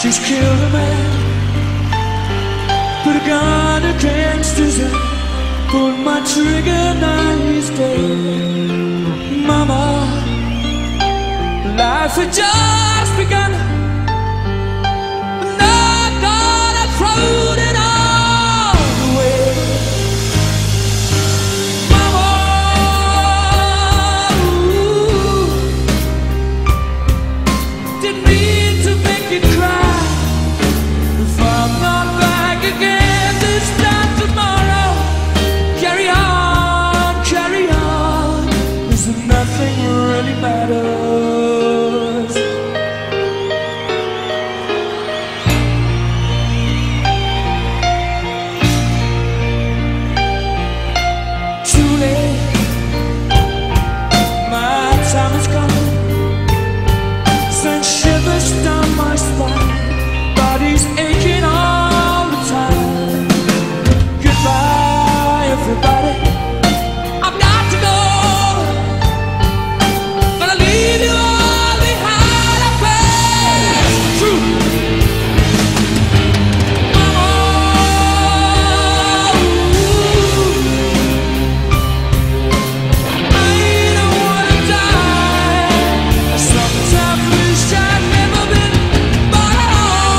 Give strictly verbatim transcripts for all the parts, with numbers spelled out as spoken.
She's killed a man, put a gun against his head, pulled my trigger, now he's dead. Mama, life had just begun, and I thought I'd thrown it all away. Mama, ooh, didn't mean to make you cry. If I'm not back again this time tomorrow, carry on, carry on, 'cause nothing really matters. Too late, my time is gone. Send shivers down my spine, body's aching all the time. Goodbye, everybody, I've got to go, but I leave you all behind. I pass through. Mama, ooh, I don't wanna die. I sometimes wish I'd never been born at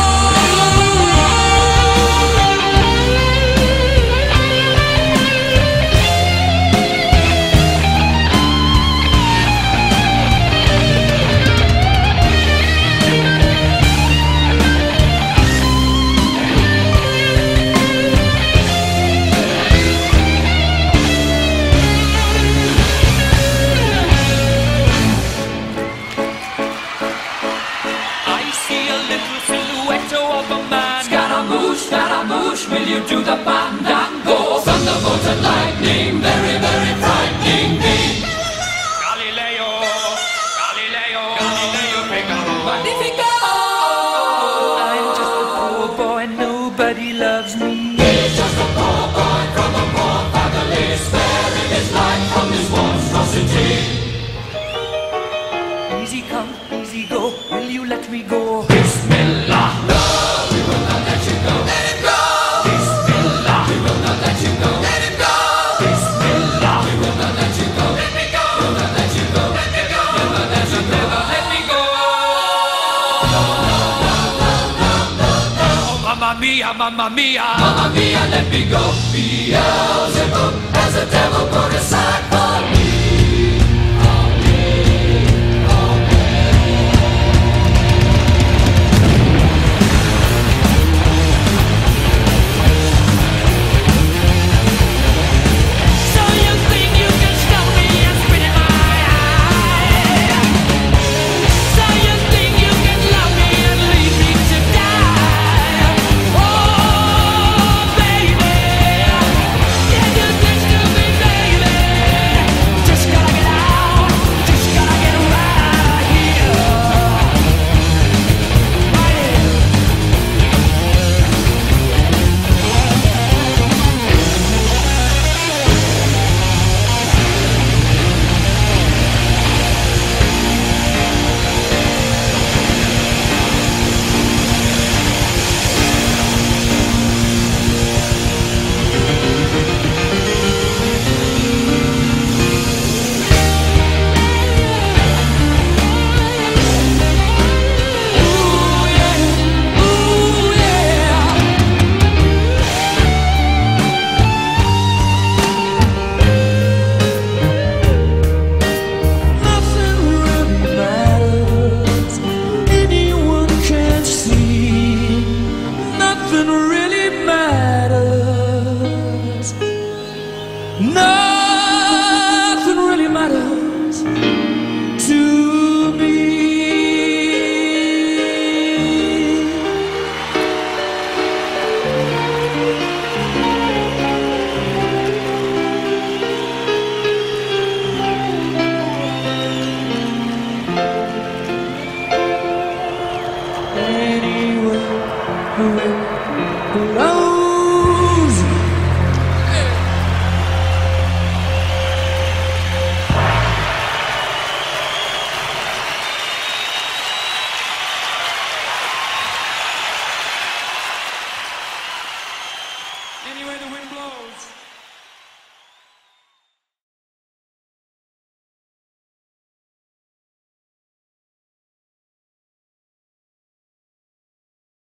I see a little silhouette of a man. Scaramouche, Scaramouche, will you do the fandango? Thunderbolt and lightning, very, very frightening me. Galileo, Galileo, Galileo Figaro. Magnifico! I'm just a poor boy, nobody loves me. He's just a poor boy from a poor family, sparing his life from this monstrosity. Easy come, easy go, will you let me go? Bismillah, no, we will not let you go. Let him go! Bismillah, we will not let you go. Let him go! Bismillah, we will not let you go. Let me go! We'll not let you go. Let me go! We'll not let you go. Let me go! Oh, mamma mia, mamma mia. Mamma mia, let me go. Beelzebub has a devil put aside for me. So you think you can stop me and spit in my eye? So you think you can love me and leave me to die? Oh, baby, can you think to me, baby? Any way the wind blows.